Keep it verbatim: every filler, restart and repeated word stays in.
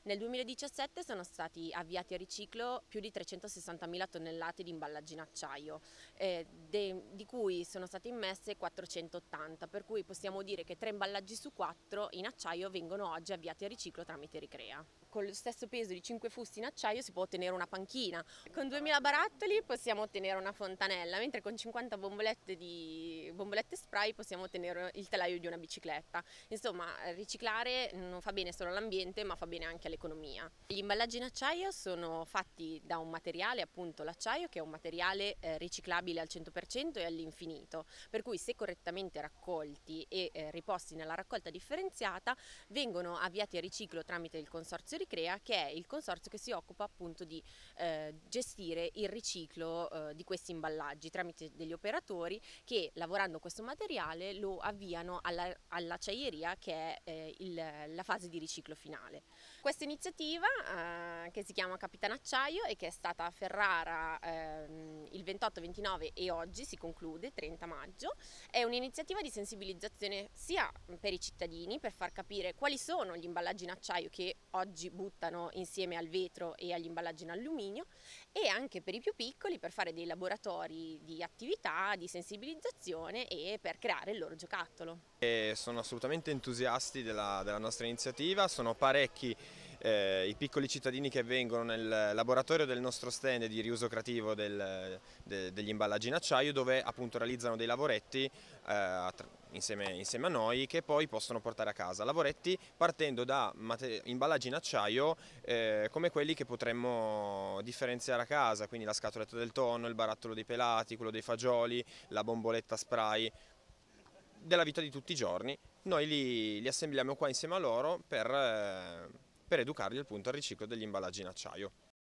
Nel duemiladiciassette sono stati avviati a riciclo più di trecentosessantamila tonnellate di imballaggi in acciaio, eh, de, di cui sono state immesse quattrocentottanta, per cui possiamo dire che tre imballaggi su quattro in acciaio vengono oggi avviati a riciclo tramite Ricrea. Con lo stesso peso di cinque fusti in acciaio si può ottenere una panchina, con duemila barattoli possiamo ottenere una fontanella, mentre con cinquanta bombolette, di, bombolette spray possiamo ottenere il telaio di una bicicletta. Insomma, riciclare non fa bene solo all'ambiente, ma fa bene anche all'economia. Gli imballaggi in acciaio sono fatti da un materiale, appunto l'acciaio, che è un materiale eh, riciclabile al cento per cento e all'infinito, per cui se correttamente raccolti e eh, riposti nella raccolta differenziata vengono avviati a riciclo tramite il consorzio Ricrea, che è il consorzio che si occupa appunto di eh, gestire il riciclo eh, di questi imballaggi tramite degli operatori che, lavorando questo materiale, lo avviano alla, all'acciaieria, che è eh, il, la fase di riciclo finale. Questa iniziativa eh, che si chiama Capitan Acciaio e che è stata a Ferrara eh, il ventotto ventinove e oggi si conclude trenta maggio, è un'iniziativa di sensibilizzazione sia per i cittadini, per far capire quali sono gli imballaggi in acciaio che oggi buttano insieme al vetro e agli imballaggi in alluminio, e anche per i più piccoli, per fare dei laboratori di attività, di sensibilizzazione e per creare il loro giocattolo. E sono assolutamente entusiasti della, della nostra iniziativa, sono parecchi eh, i piccoli cittadini che vengono nel laboratorio del nostro stand di riuso creativo del, de, degli imballaggi in acciaio, dove appunto realizzano dei lavoretti eh, insieme, insieme a noi, che poi possono portare a casa. Lavoretti partendo da imballaggi in acciaio eh, come quelli che potremmo differenziare a casa, quindi la scatoletta del tonno, il barattolo dei pelati, quello dei fagioli, la bomboletta spray, della vita di tutti i giorni. Noi li, li assembliamo qua insieme a loro per, eh, per educarli appunto al riciclo degli imballaggi in acciaio.